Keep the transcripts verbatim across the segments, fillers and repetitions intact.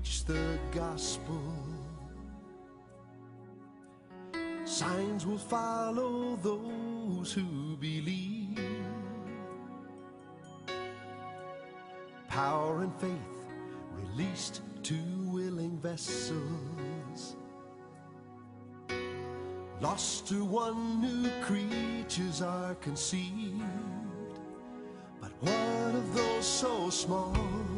preach the gospel. Signs will follow those who believe. Power and faith released to willing vessels. Lost to one, new creatures are conceived. But one of those so small,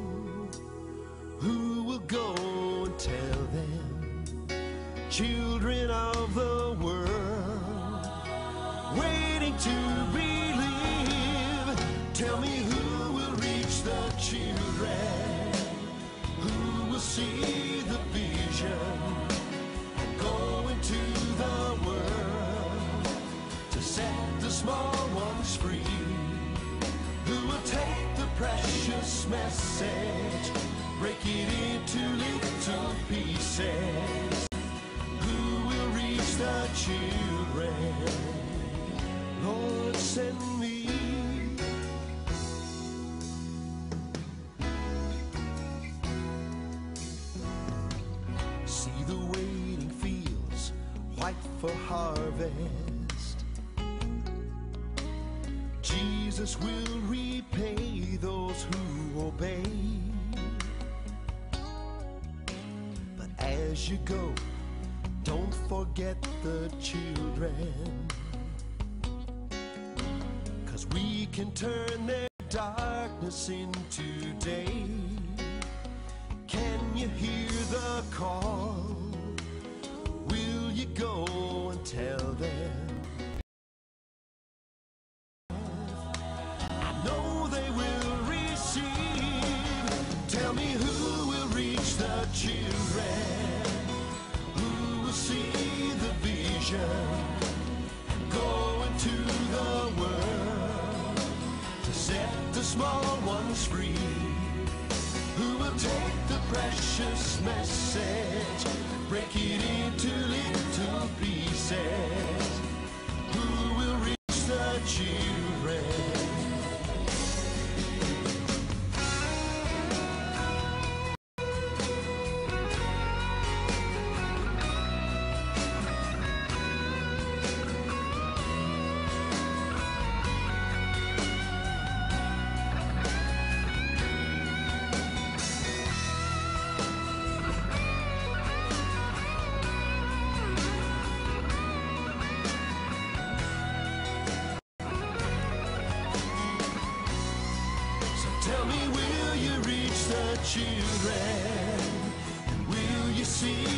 who will go and tell them? Children of the world, waiting to believe. Tell me, who will reach the children? Who will see the vision and go into the world to set the small ones free? Who will take the precious message, break it into little pieces? Who will reach the children? Lord, send me. See the waiting fields, white for harvest. Jesus will repay those who obey. But as you go, don't forget the children, 'cause we can turn their darkness into day. Can you hear the call? Will you go and tell them? I know they will receive. Tell me, who will reach the children? Who will see the vision and go into the world to set the small ones free? Who will take the precious message, break it into little pieces? Who will reach the children? Tell me, will you reach the children? And will you see